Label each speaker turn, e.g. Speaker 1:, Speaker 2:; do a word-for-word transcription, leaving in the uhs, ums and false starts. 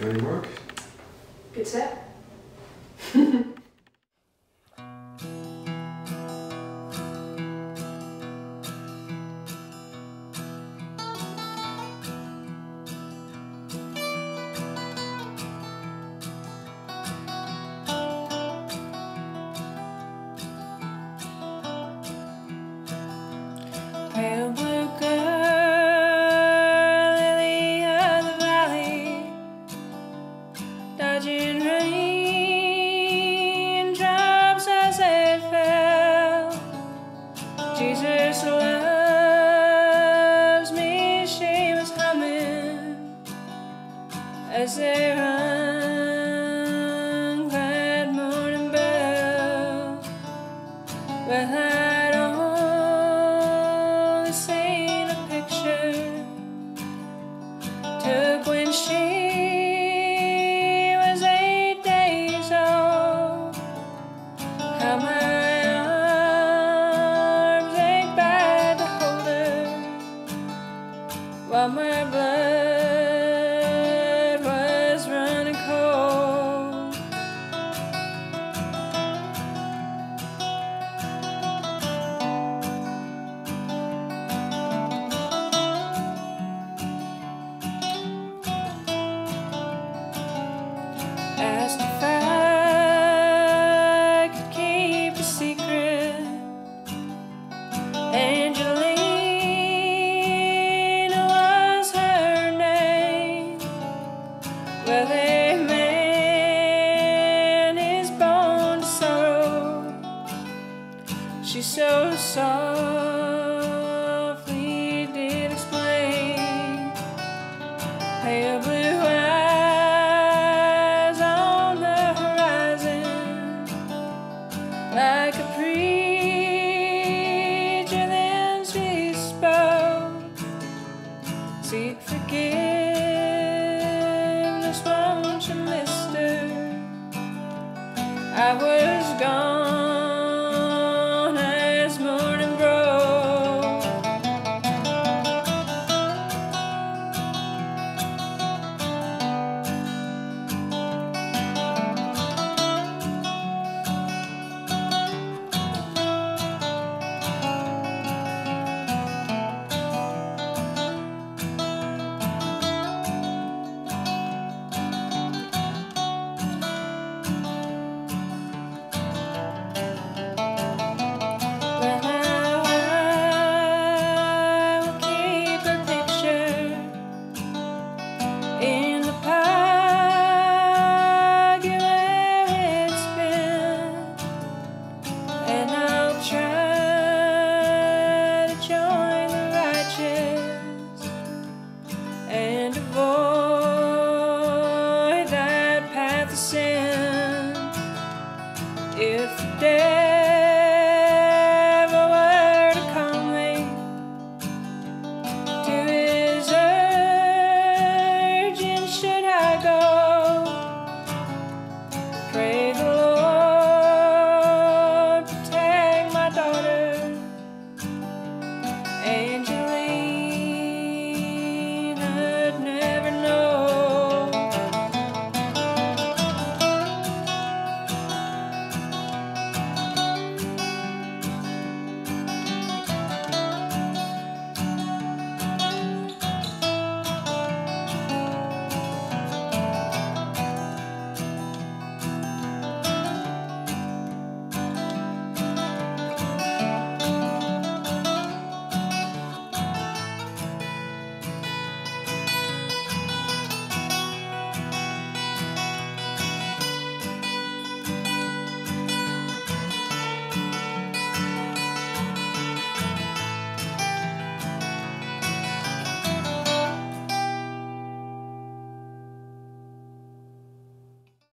Speaker 1: Framework.
Speaker 2: Get set.
Speaker 3: Pale blue girl, lily of the valley, dodging raindrops as they fell. Jesus loves me, she was humming as they rung that morning bell. But I'd only seen a picture took when she was eight days old. How my arms ached back to hold her while my blood was running cold. Asked if I could keep a secret. Angelina was her name. Well, a man is born to sorrow. She so softly did explain. Pale blue eyes on the horizon, like a preacher, then she spoke. Seek forgiveness, won't you, mister? I was gone.